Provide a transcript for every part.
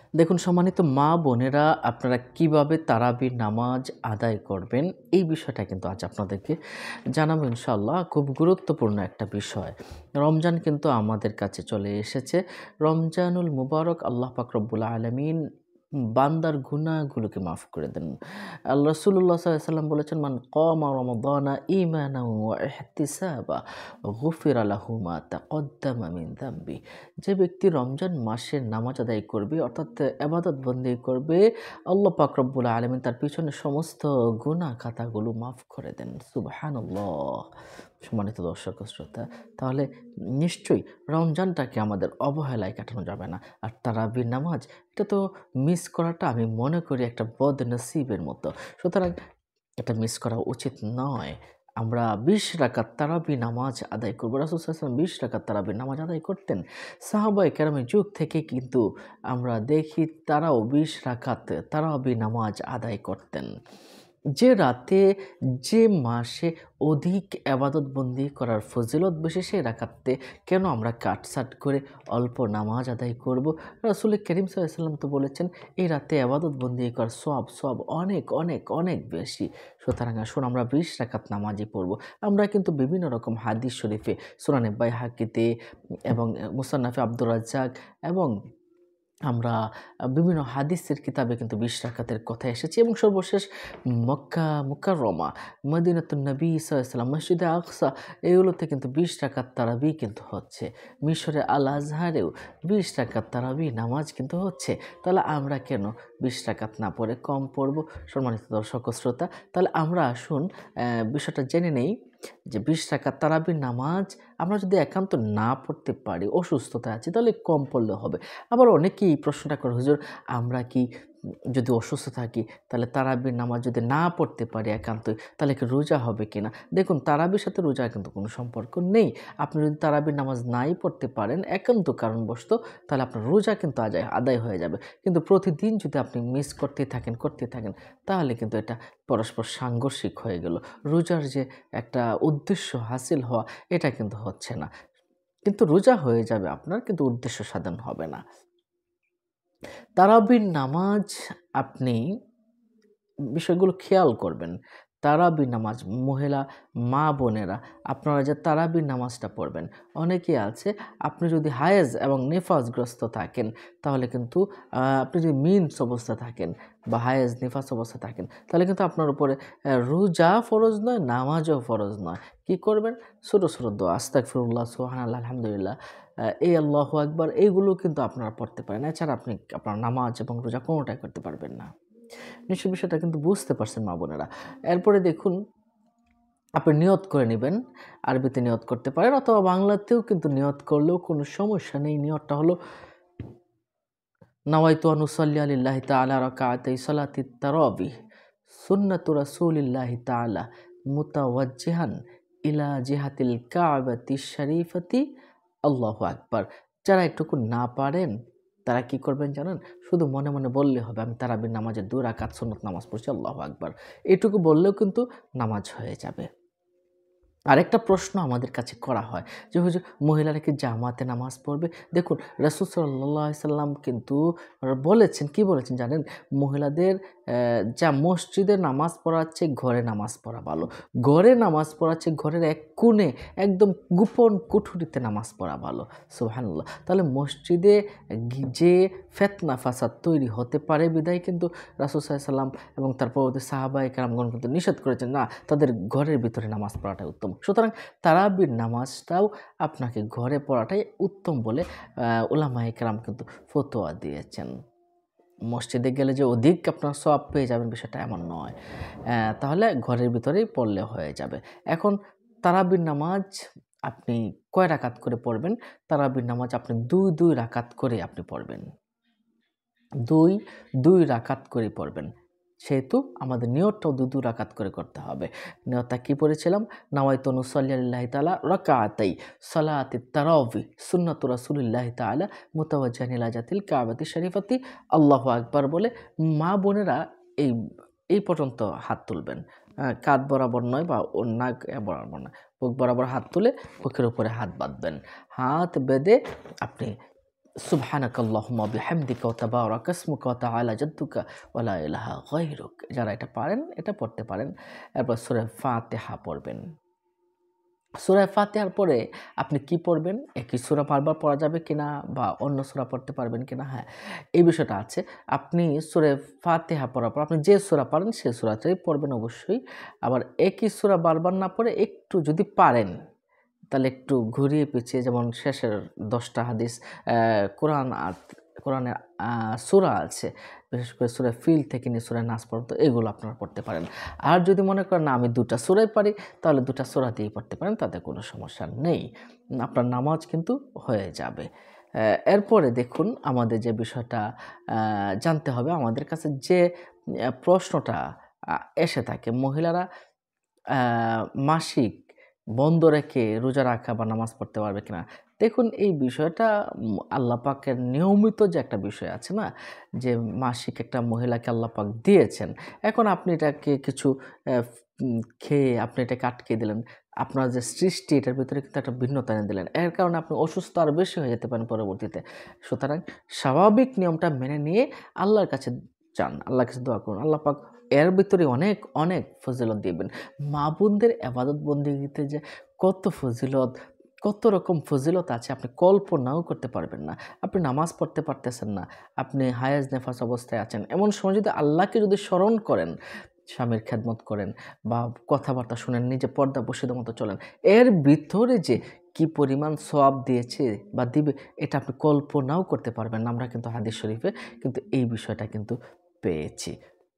দেখুন সম্মানিত মা বোনেরা, আপনারা কিভাবে তারাবির নামাজ আদায় করবেন এই বিষয়টা কিন্তু আজ আপনাদেরকে জানাবো ইনশাআল্লাহ। খুব গুরুত্বপূর্ণ একটা বিষয়। রমজান কিন্তু আমাদের কাছে চলে এসেছে। রমজানুল মুবারক, আল্লাহ পাক রব্বুল আলামিন বান্দার গুনাহগুলোকে মাফ করে দেন। রাসূলুল্লাহ সাল্লাল্লাহু আলাইহি ওয়াসাল্লাম বলেছেন, মান কামা রমাদানা ঈমানান ওয়া ইহতিসাবা গুফিরা লাহু মা তাকদ্দামা মিন যামবি। যে ব্যক্তি রমজান মাসের নামাজ আদায় করবে, অর্থাৎ এবাদত বন্দেগী করবে, আল্লাহ পাক রব্বুল আলামিন তার পিছনে সমস্ত গুনাহ খাতাগুলো মাফ করে দেন। সুবহানাল্লাহ। সম্মানিত দর্শক ও শ্রোতা, তাহলে নিশ্চয়ই রমজানটাকে আমাদের অবহেলায় কাটানো যাবে না। আর তারাবির নামাজ, এটা তো মিস করাটা আমি মনে করি একটা বদনসিবের মতো। সুতরাং এটা মিস করা উচিত নয়। আমরা ২০ রাকাত তারাবি নামাজ আদায় করব। রাসূল সাল্লাল্লাহু আলাইহি ওয়াসাল্লাম ২০ রাকাত তারাবি নামাজ আদায় করতেন। সাহাবায়ে কেরামের যুগ থেকে কিন্তু আমরা দেখি তারাও ২০ রাকাত তারাবি নামাজ আদায় করতেন। যে রাতে, যে মাসে অধিক এবাদত বন্দি করার ফজিলত বেশি, সেই রাকাতে কেন আমরা কাটছাঁট করে অল্প নামাজ আদায় করব? রাসূল করিম সাল্লাল্লাহু আলাইহি ওয়াসাল্লাম তো বলেছেন, এই রাতে এবাদত বন্দি করার সওয়াব অনেক অনেক অনেক বেশি। সুতরাং আসুন আমরা ২০ রাকাত নামাজই পড়ব। আমরা কিন্তু বিভিন্ন রকম হাদিস শরীফে, সুনানে বাইহাকিতে এবং মুসান্নাফে আব্দুর রাজ্জাক এবং আমরা বিভিন্ন হাদিসের কিতাবে কিন্তু ২০ রাকাতের কথা এসেছে। এবং সর্বশেষ মক্কা মুকাররমা, মদিনাতুন নবী সাল্লাল্লাহু আলাইহি ওয়াসাল্লাম, মসজিদে আকসা, এগুলোতে কিন্তু ২০ রাকাত তারাবি কিন্তু হচ্ছে। মিশরে আল আজহারেও ২০ রাকাত তারাবি নামাজ কিন্তু হচ্ছে। তাহলে আমরা কেন ২০ রাকাত না পড়ে কম পড়ব? সম্মানিত দর্শক ও শ্রোতা, তাহলে আমরা আসুন বিষয়টা জেনে নেই যে ২০ রাকাত তারাবির নামাজ আমরা যদি একান্ত না পড়তে পারি, অসুস্থতায় আছি, তাহলে কম পড়লে হবে। আবার অনেকেই প্রশ্নটা করে, হুজুর আমরা কি যদি অসুস্থ থাকি তাহলে তারাবির নামাজ যদি না পড়তে পারি একান্তই, তাহলে কি রোজা হবে কিনা? দেখুন, তারাবির সাথে রোজার কিন্তু কোনো সম্পর্ক নেই। আপনি যদি তারাবির নামাজ নাই পড়তে পারেন একান্ত কারণবশত, তাহলে আপনার রোজা কিন্তু আদায় হয়ে যাবে। কিন্তু প্রতিদিন যদি আপনি মিস করতে থাকেন, তাহলে কিন্তু এটা পরস্পর সাংঘর্ষিক হয়ে গেল। রোজার যে একটা উদ্দেশ্য হাসিল হওয়া, এটা কিন্তু হচ্ছে না। কিন্তু রোজা হয়ে যাবে আপনার, কিন্তু উদ্দেশ্য সাধন হবে না। তারাবির নামাজ আপনি বিষয়গুলো খেয়াল করবেন। তারাবির নামাজ, মহিলা মা বোনেরা, আপনারা যে তারাবির নামাজটা পড়বেন, অনেকেই আছে আপনি যদি হায়েজ এবং নিফাসগ্রস্ত থাকেন, তাহলে কিন্তু আপনি যদি মিন্স অবস্থা থাকেন বা হায়েজ নিফাস অবস্থা থাকেন, তাহলে কিন্তু আপনার উপরে রোজা ফরজ নয়, নামাজও ফরজ নয়। কি করবেন? ছোট ছোট দোয়া, আস্তাগফিরুল্লাহ, সুবহানাল্লাহ, আলহামদুলিল্লাহ, এই আল্লাহু আকবার, এইগুলো কিন্তু আপনারা পড়তে পারেন। এছাড়া আপনি আপনার নামাজ এবং রোজা কোনোটাই করতে পারবেন না। নিশ্চয় বিষয়টা কিন্তু বুঝতে পারছেন মা বোনেরা। এরপরে দেখুন, আপনি নিয়ত করে নিবেন। আরবিতে নিয়ত করতে পারেন অথবা বাংলাতেও কিন্তু নিয়ত করলেও কোনো সমস্যা নেই। নিয়তটা হলো, নাওয়াইতু আন উসাল্লি লিল্লাহি তাআলা রাকাতাই সালাতিত তারাবিহ সুন্নাতু রাসূলিল্লাহি তাআলা মুতাওয়াজ্জিহান ইলা জিহাতিল কাবাতিশ শরীফাতি আল্লাহু আকবার। যারা একটুকু না পারেন তারা কি করবেন জানেন? শুধু মনে মনে বললে হবে, আমি তারাবির নামাজের ২ রাকাত সুন্নত নামাজ পড়ছি, আল্লাহু আকবার। এটুকু বললেও কিন্তু নামাজ হয়ে যাবে। আরেকটা প্রশ্ন আমাদের কাছে করা হয় যে, হুজুর মহিলারা কি জামাতে নামাজ পড়বে? দেখুন, রাসূল সাল্লাল্লাহু আলাইহি সাল্লাম কিন্তু বলেছেন, কি বলেছেন জানেন? মহিলাদের যা মসজিদে নামাজ পড়ার চেয়ে ঘরে নামাজ পড়া ভালো। ঘরে নামাজ পড়ার চেয়ে ঘরের এক কোণে একদম গোপন কুঠুরিতে নামাজ পড়া ভালো। সুবহানাল্লাহ। তাহলে মসজিদে যে ফিতনা ফাসাদ তৈরি হতে পারে বিধায় কিন্তু রাসূল সাল্লাল্লাহু আলাইহি সাল্লাম এবং তার পরবর্তী সাহাবায়ে কেরামগণ কিন্তু নিষেধ করেছেন, না, তাদের ঘরের ভিতরে নামাজ পড়াটাই উত্তম। সুতরাং তারাবির নামাজটাও আপনাকে ঘরে পড়াটাই উত্তম বলে উলামায়ে কেরাম কিন্তু ফতোয়া দিয়েছেন। মসজিদে গেলে যে অধিক আপনার সওয়াব পেয়ে যাবেন, বিষয়টা এমন নয়। তাহলে ঘরের ভিতরেই পড়লে হয়ে যাবে। এখন তারাবির নামাজ আপনি কয় রাকাত করে পড়বেন? তারাবির নামাজ আপনি ২ রাকাত করে আপনি পড়বেন। ২ রাকাত করে পড়বেন। সেহেতু আমাদের নিয়তটাও ২ রাকাত করে করতে হবে। নিয়তটা কি পড়েছিলাম? নাওয়াইতু নুসাল্লি লিল্লাহি তাআলা রাকাতাই সালাতিত তারাবি সুন্নাতু রাসূলিল্লাহি তাআলা মুতাওয়াজ্জিহান ইলা জাতিল কাবাতি শরীফাতি আল্লাহু আকবার বলে মা বোনেরা এই এই পর্যন্ত হাত তুলবেন। কাঁধ বরাবর নয় বা নাক বরাবর নয়। বুক বরাবর হাত তুলে বুকের উপরে হাত বাঁধবেন। হাত বেঁধে আপনি সুবহানাকাল্লাহুম্মা বিহামদিকা ওয়া তাবারাকা ইসমুকা ওয়া তাআলা জাদ্দুকা ওয়া লা ইলাহা গায়রুক। যারা এটা পারেন এটা পড়তে পারেন। এরপর সূরা ফাতিহা পড়বেন। সূরা ফাতিহার পরে আপনি কি পড়বেন? একই সূরা বারবার পড়া যাবে কিনা বা অন্য সূরা পড়তে পারবেন কিনা? হ্যাঁ, এই বিষয়টা আছে। আপনি সূরা ফাতিহা পড়ার পর আপনি যে সূরা পারেন সে সূরাটাই পড়বেন অবশ্যই। আবার একই সূরা বারবার না পড়ে একটু যদি পারেন তাহলে একটু ঘুরিয়ে পেঁচিয়ে, যেমন শেষের ১০ টা হাদিস কোরআনের সূরা আছে। বিশেষ করে সূরা ফিল থেকে নিয়ে সূরা নাস পর্যন্ত এগুলো আপনারা পড়তে পারেন। আর যদি মনে করেন না আমি ২ টা সূরাই পারি, তাহলে ২ টা সূরা দিয়েই পড়তে পারেন, তাতে কোনো সমস্যা নেই। আপনার নামাজ কিন্তু হয়ে যাবে। এরপরে দেখুন আমাদের যে বিষয়টা জানতে হবে, আমাদের কাছে যে প্রশ্নটা এসে থাকে, মহিলারা আ মাসিক বন্ধ রেখে রোজা রাখা বা নামাজ পড়তে পারবে কিনা? দেখুন এই বিষয়টা আল্লাহ পাকের নিয়মিত যে একটা বিষয় আছে না? যে মাসিক একটা মহিলাকে আল্লাহ পাক দিয়েছেন। এখন আপনি এটাকে কিছু খেয়ে আপনি এটাকে আটকে দিলেন। আপনার যে সৃষ্টি এটার ভিতরে কিন্তু একটা ভিন্নতা এনে দিলেন। এর কারণে আপনি অসুস্থ আরো বেশি হয়ে যেতে পারেন পরবর্তীতে। সুতরাং স্বাভাবিক নিয়মটা মেনে নিয়ে আল্লাহর কাছে যান। আল্লাহর কাছে দোয়া করুন। আল্লাহ পাক এর ভিতরে অনেক, অনেক ফজিলত দিবেন। মা-বোনদের ইবাদত বন্দেগীতে যে কত ফজিলত, কত রকম ফজিলত আছে আপনি কল্পনাও করতে পারবেন না। আপনি নামাজ পড়তে পারতেছেন না। আপনি হায়েজ নেফাস অবস্থায় আছেন। এমন সময় যদি আল্লাহকে যদি স্মরণ করেন, স্বামীর খেদমত করেন বা কথাবার্তা শুনেন, নিজে পর্দাপ্রসিদের মতো চলেন। এর ভিতরে যে কি পরিমাণ সওয়াব দিয়েছে বা দিবে এটা আপনি কল্পনাও করতে পারবেন না। আমরা কিন্তু হাদিস শরীফে কিন্তু এই বিষয়টা কিন্তু পেয়েছি।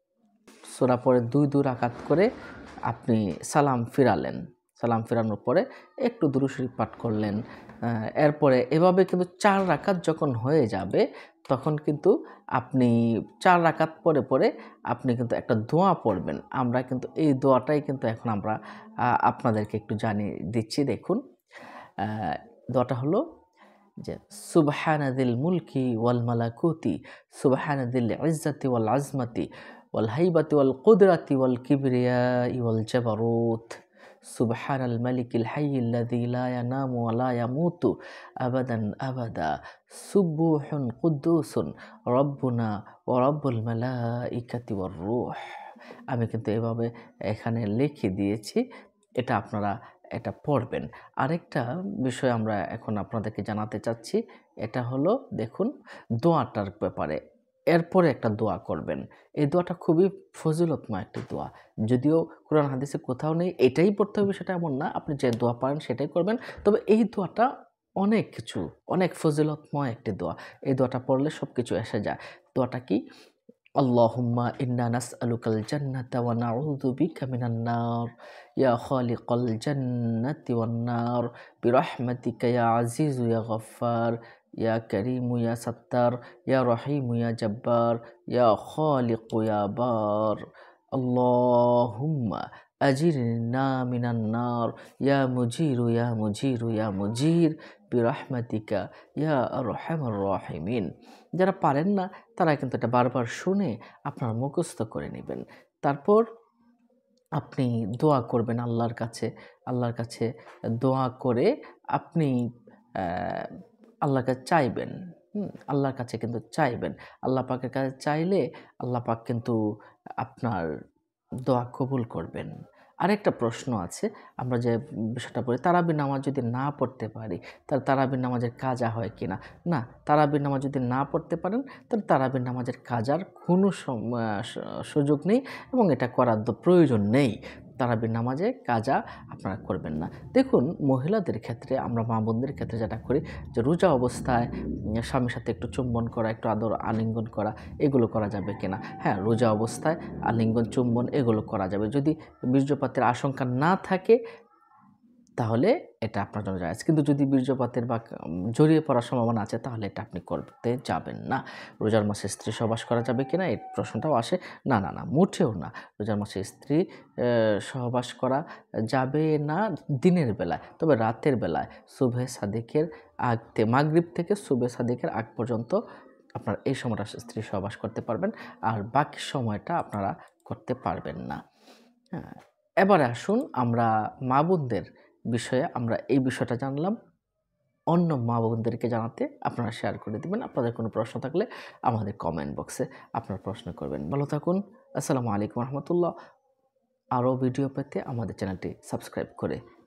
সূরা পড়ে ২ রাকাত করে আপনি সালাম ফিরালেন। সালাম ফিরানোর পরে একটু দুরূদ শরীফ পাঠ করলেন। এরপরে এভাবে কিন্তু ৪ রাকাত যখন হয়ে যাবে, তখন কিন্তু আপনি ৪ রাকাত পরে আপনি কিন্তু একটা দোয়া পড়বেন। আমরা কিন্তু এই দোয়াটাই কিন্তু এখন আমরা আপনাদেরকে একটু জানিয়ে দিচ্ছি, দেখুন। আ দোয়াটা হলো যে সুবহানাযিল মুলকি ওয়াল মালাকুতি, সুবহানাযিল ইজ্জাতি ওয়াল আজমাতি ওয়াল হাইবাতি ওয়াল কুদরাতি ওয়াল কিবরিয়াই ওয়াল জাবারুত, সুবহানাল মালিকিল হাইয়্যিল্লাযী লা ইয়ানামু ওয়া লা ইয়ামুতু আবাদান আবাদা, সুবহুন কুদ্দুসুন রব্বুনা ওয়া রব্বুল মালাইকাতি ওয়ার রূহ। আমি কিন্তু এভাবে এখানে লিখে দিয়েছি। এটা আপনারা এটা পড়বেন। আরেকটা বিষয় আমরা এখন আপনাদেরকে জানাতে চাচ্ছি। এটা হলো দেখুন দোয়াটার ব্যাপারে। এরপরে একটা দোয়া করবেন। এই দোয়াটা খুবই ফজিলতময় একটি দোয়া। যদিও কোরআন হাদিসে কোথাও নেই এটাই পড়তে হবে সেটা এমন না। আপনি যে দোয়া পারেন সেটাই করবেন। তবে এই দোয়াটা অনেক কিছু, অনেক ফজিলতময় একটি দোয়া। এই দোয়াটা পড়লে সবকিছু এসে যায়। দোয়াটা কি? আল্লাহুম্মা ইন্না নাসআলুকাল জান্নাতা ওয়া নাউযু বিকা মিনান নার ইয়া খালিকাল জান্নাতি ওয়ান নার বিরহমাতিকা ইয়া আজিজু ইয়া গফফার ইয়া কারীমু ইয়া সাত্তার ইয়া রহিমু ইয়া জাব্বার ইয়া খালিকু ইয়া বার। আল্লাহুম্মা আজিরনা মিনান নার ইয়া মুজিরু ইয়া মুজিরু ইয়া মুজির বিরহমাতিকা ইয়া আরহামার রাহিমিন। যারা পারেন না তারা কিন্তু এটা বারবার শুনে আপনারা মুখস্থ করে নেবেন। তারপর আপনি দোয়া করবেন আল্লাহর কাছে। আল্লাহর কাছে দোয়া করে আপনি অ্যা আল্লাহর কাছে চাইবেন। আল্লাহর কাছে কিন্তু চাইবেন। আল্লাহ পাকের কাছে চাইলে আল্লাহ পাক কিন্তু আপনার দোয়া কবুল করবেন। আরেকটা প্রশ্ন আছে, আমরা যে বিষয়টা পড়ি, তারাবির নামাজ যদি না পড়তে পারি, তাহলে তারাবির নামাজের কাজা হয় কিনা? না, তারাবির নামাজ যদি না পড়তে পারেন, তাহলে তারাবির নামাজের কাজার কোনো সুযোগ নেই এবং এটা করার প্রয়োজন নেই। তারাবির নামাজে কাজা আপনারা করবেন না। দেখুন মহিলাদের ক্ষেত্রে, আমরা মা-বোনদের ক্ষেত্রে যেটা করি যে রোজা অবস্থায় স্বামীর সাথে একটু চুম্বন করা, একটু আদর আলিঙ্গন করা, এগুলো করা যাবে কিনা? হ্যাঁ, রোজা অবস্থায় আলিঙ্গন, চুম্বন এগুলো করা যাবে। যদি বীর্যপাতের আশঙ্কা না থাকে তাহলে এটা আপনার জন্য জায়েজ। কিন্তু যদি বীর্যপাতের বা জড়িয়ে পড়ার সম্ভাবনা আছে তাহলে এটা আপনি করতে যাবেন না। রোজার মাসে স্ত্রী সহবাস করা যাবে কিনা এই প্রশ্নটাও আসে। না, না, না, মোটেও না। রোজার মাসে স্ত্রী সহবাস করা যাবে না দিনের বেলায়। তবে রাতের বেলায় সুবহে সাদিকের মাগরিব থেকে সুবহে সাদিকের আগ পর্যন্ত আপনারা এই সময়টা স্ত্রী সহবাস করতে পারবেন। আর বাকি সময়টা আপনারা করতে পারবেন না। হ্যাঁ? এবারে আসুন আমরা মা-বোনদের বিষয়ে আমরা এই বিষয়টা জানলাম। অন্য মা বোনদেরকে জানাতে আপনারা শেয়ার করে দিবেন। আপনাদের কোনো প্রশ্ন থাকলে আমাদের কমেন্ট বক্সে আপনারা প্রশ্ন করবেন। ভালো থাকুন। আসসালামু আলাইকুম রহমতুল্লাহ। আরও ভিডিও পেতে আমাদের চ্যানেলটি সাবস্ক্রাইব করে